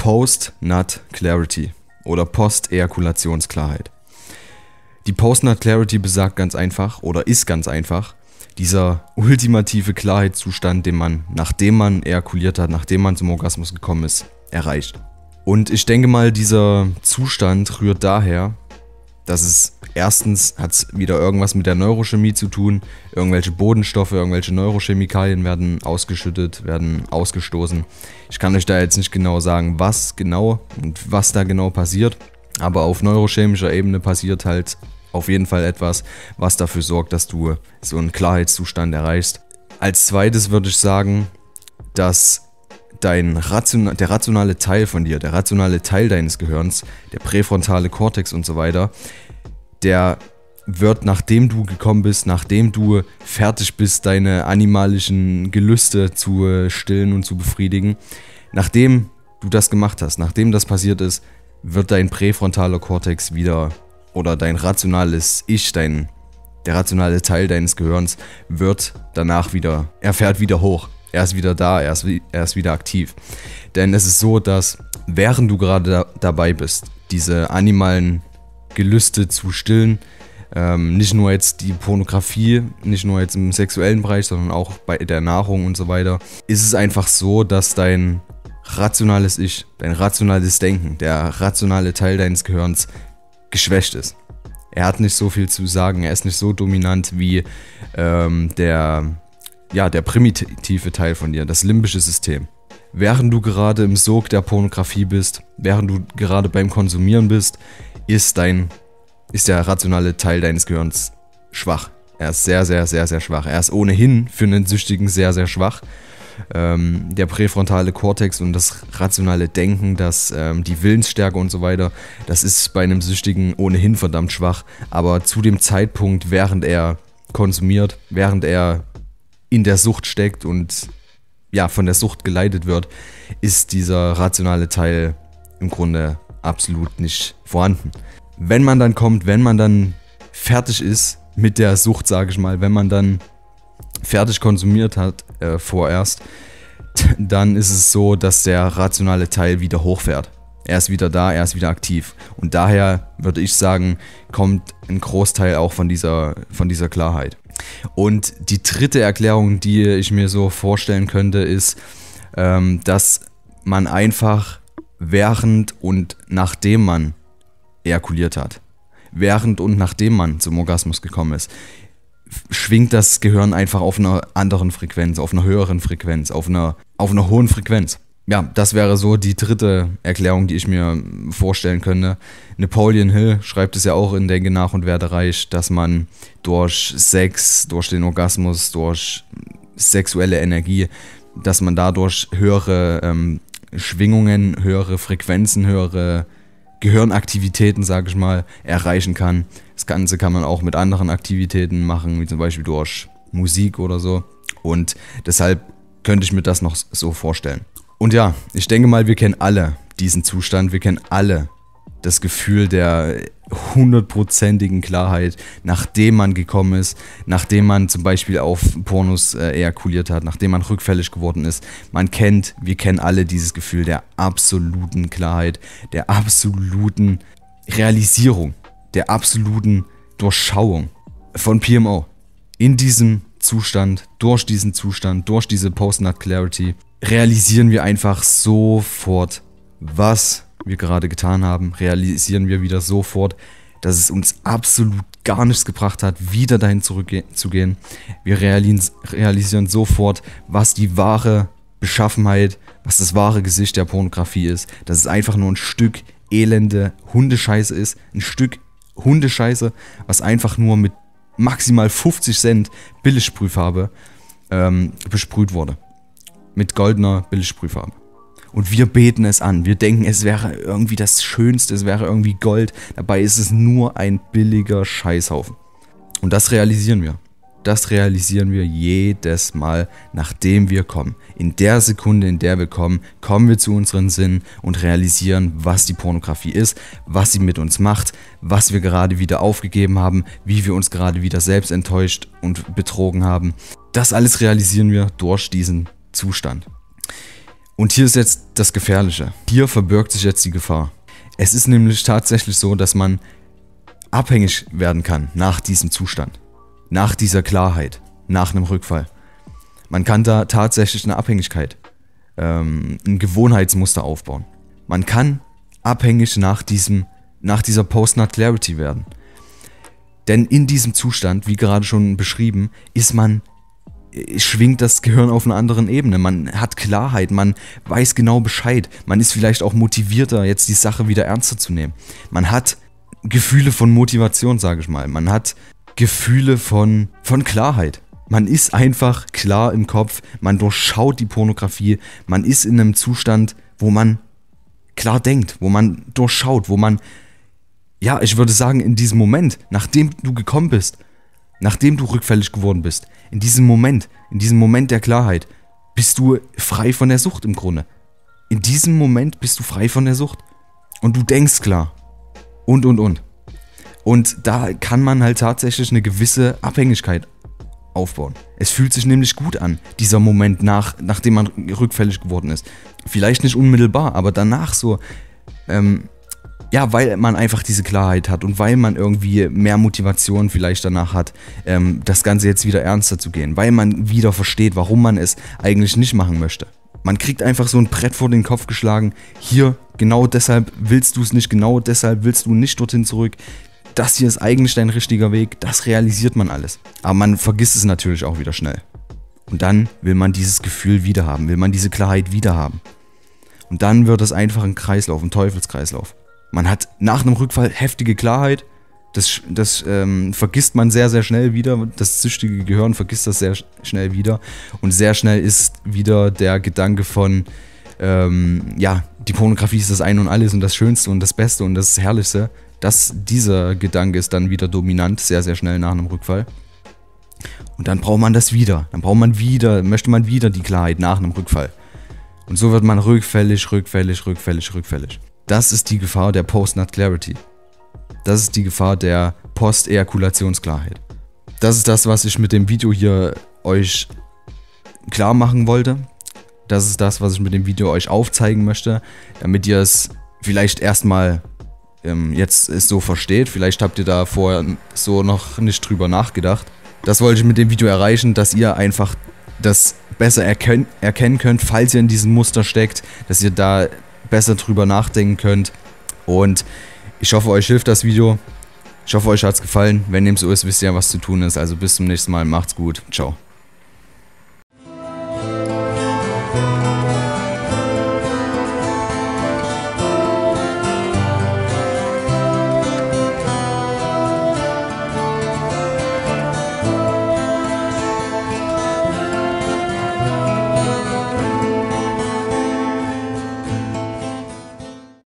Post-Nut-Clarity oder Post-Ejakulationsklarheit. Die Post-Nut-Clarity besagt ganz einfach oder ist ganz einfach dieser ultimative Klarheitszustand, den man, nachdem man ejakuliert hat, nachdem man zum Orgasmus gekommen ist, erreicht. Und ich denke mal, dieser Zustand rührt daher, dass es erstens hat es wieder irgendwas mit der Neurochemie zu tun, irgendwelche Bodenstoffe, irgendwelche Neurochemikalien werden ausgeschüttet, werden ausgestoßen. Ich kann euch da jetzt nicht genau sagen, was genau und was da genau passiert, aber auf neurochemischer Ebene passiert halt auf jeden Fall etwas, was dafür sorgt, dass du so einen Klarheitszustand erreichst. Als zweites würde ich sagen, dass der rationale Teil von dir, der rationale Teil deines Gehirns, der präfrontale Kortex und so weiter, der wird, nachdem du gekommen bist, nachdem du fertig bist, deine animalischen Gelüste zu stillen und zu befriedigen, nachdem du das gemacht hast, nachdem das passiert ist, wird dein präfrontaler Kortex wieder, oder dein rationales Ich, der rationale Teil deines Gehirns wird danach wieder, er fährt wieder hoch. Er ist wieder da, er ist wieder aktiv. Denn es ist so, dass während du gerade dabei bist, diese animalen Gelüste zu stillen, nicht nur jetzt die Pornografie, nicht nur jetzt im sexuellen Bereich, sondern auch bei der Nahrung und so weiter, ist es einfach so, dass dein rationales Ich, dein rationales Denken, der rationale Teil deines Gehirns geschwächt ist. Er hat nicht so viel zu sagen, er ist nicht so dominant wie der primitive Teil von dir, das limbische System. Während du gerade im Sog der Pornografie bist, während du gerade beim Konsumieren bist, ist der rationale Teil deines Gehirns schwach. Er ist sehr, sehr, sehr, sehr schwach. Er ist ohnehin für einen Süchtigen sehr, sehr schwach. Der präfrontale Kortex und das rationale Denken, die Willensstärke und so weiter, das ist bei einem Süchtigen ohnehin verdammt schwach. Aber zu dem Zeitpunkt, während er konsumiert, während er in der Sucht steckt und ja, von der Sucht geleitet wird, ist dieser rationale Teil im Grunde absolut nicht vorhanden. Wenn man dann fertig ist mit der Sucht, sage ich mal, wenn man dann fertig konsumiert hat vorerst, dann ist es so, dass der rationale Teil wieder hochfährt. Er ist wieder da, er ist wieder aktiv. Und daher würde ich sagen, kommt ein Großteil auch von dieser Klarheit. Und die dritte Erklärung, die ich mir so vorstellen könnte, ist, dass man einfach während und nachdem man ejakuliert hat, während und nachdem man zum Orgasmus gekommen ist, schwingt das Gehirn einfach auf einer anderen Frequenz, auf einer höheren Frequenz, auf einer hohen Frequenz. Ja, das wäre so die dritte Erklärung, die ich mir vorstellen könnte. Napoleon Hill schreibt es ja auch in Denke nach und werde reich, dass man durch Sex, durch den Orgasmus, durch sexuelle Energie, dass man dadurch höhere Schwingungen, höhere Frequenzen, höhere Gehirnaktivitäten, sage ich mal, erreichen kann. Das Ganze kann man auch mit anderen Aktivitäten machen, wie zum Beispiel durch Musik oder so. Und deshalb könnte ich mir das noch so vorstellen. Und ja, ich denke mal, wir kennen alle diesen Zustand, wir kennen alle das Gefühl der 100%igen Klarheit, nachdem man gekommen ist, nachdem man zum Beispiel auf Pornos ejakuliert hat, nachdem man rückfällig geworden ist. Wir kennen alle dieses Gefühl der absoluten Klarheit, der absoluten Realisierung, der absoluten Durchschauung von PMO. In diesem Zustand, durch diese Post-Nut-Clarity, realisieren wir einfach sofort, was wir gerade getan haben, realisieren wir wieder sofort, dass es uns absolut gar nichts gebracht hat, wieder dahin zurückzugehen. Wir realisieren sofort, was die wahre Beschaffenheit, was das wahre Gesicht der Pornografie ist, dass es einfach nur ein Stück elende Hundescheiße ist, ein Stück Hundescheiße, was einfach nur mit maximal 50 Cent Billigsprühfarbe besprüht wurde. Mit goldener Billigsprühfarbe. Und wir beten es an. Wir denken, es wäre irgendwie das Schönste, es wäre irgendwie Gold. Dabei ist es nur ein billiger Scheißhaufen. Und das realisieren wir. Das realisieren wir jedes Mal, nachdem wir kommen. In der Sekunde, in der wir kommen, kommen wir zu unseren Sinnen und realisieren, was die Pornografie ist, was sie mit uns macht, was wir gerade wieder aufgegeben haben, wie wir uns gerade wieder selbst enttäuscht und betrogen haben. Das alles realisieren wir durch diesen Zustand. Und hier ist jetzt das Gefährliche. Hier verbirgt sich jetzt die Gefahr. Es ist nämlich tatsächlich so, dass man abhängig werden kann nach diesem Zustand. Nach dieser Klarheit. Nach einem Rückfall. Man kann da tatsächlich eine Abhängigkeit, ein Gewohnheitsmuster aufbauen. Man kann abhängig nach dieser Post-Nut-Clarity werden. Denn in diesem Zustand, wie gerade schon beschrieben, schwingt das Gehirn auf einer anderen Ebene. Man hat Klarheit, man weiß genau Bescheid. Man ist vielleicht auch motivierter, jetzt die Sache wieder ernster zu nehmen. Man hat Gefühle von Motivation, sage ich mal. Man hat Gefühle von Klarheit. Man ist einfach klar im Kopf, man durchschaut die Pornografie, man ist in einem Zustand, wo man klar denkt, wo man durchschaut, wo man, ja, ich würde sagen, in diesem Moment, nachdem du gekommen bist, nachdem du rückfällig geworden bist, in diesem Moment der Klarheit, bist du frei von der Sucht im Grunde. In diesem Moment bist du frei von der Sucht. Und du denkst klar. Und. Und da kann man halt tatsächlich eine gewisse Abhängigkeit aufbauen. Es fühlt sich nämlich gut an, dieser Moment nachdem man rückfällig geworden ist. Vielleicht nicht unmittelbar, aber danach so, ja, weil man einfach diese Klarheit hat und weil man irgendwie mehr Motivation vielleicht danach hat, das Ganze jetzt wieder ernster zu gehen, weil man wieder versteht, warum man es eigentlich nicht machen möchte. Man kriegt einfach so ein Brett vor den Kopf geschlagen, hier, genau deshalb willst du es nicht, genau deshalb willst du nicht dorthin zurück. Das hier ist eigentlich dein richtiger Weg, das realisiert man alles. Aber man vergisst es natürlich auch wieder schnell. Und dann will man dieses Gefühl wieder haben, will man diese Klarheit wieder haben. Und dann wird es einfach ein Kreislauf, ein Teufelskreislauf. Man hat nach einem Rückfall heftige Klarheit, das vergisst man sehr, sehr schnell wieder, das süchtige Gehirn vergisst das sehr schnell wieder. Und sehr schnell ist wieder der Gedanke von, ja, die Pornografie ist das Ein und Alles und das Schönste und das Beste und das Herrlichste. Dieser Gedanke ist dann wieder dominant, sehr, sehr schnell nach einem Rückfall. Und dann braucht man das wieder. Möchte man wieder die Klarheit nach einem Rückfall. Und so wird man rückfällig. Das ist die Gefahr der Post-Nut-Clarity. Das ist die Gefahr der Post-Ejakulationsklarheit. Das ist das, was ich mit dem Video hier euch klar machen wollte. Das ist das, was ich mit dem Video euch aufzeigen möchte, damit ihr es vielleicht erstmal jetzt so versteht. Vielleicht habt ihr da vorher so noch nicht drüber nachgedacht. Das wollte ich mit dem Video erreichen, dass ihr einfach das besser erkennen könnt, falls ihr in diesem Muster steckt, dass ihr da besser drüber nachdenken könnt. Und ich hoffe, euch hilft das Video. Ich hoffe, euch hat es gefallen. Wenn dem so ist, wisst ihr ja, was zu tun ist. Also bis zum nächsten Mal. Macht's gut. Ciao.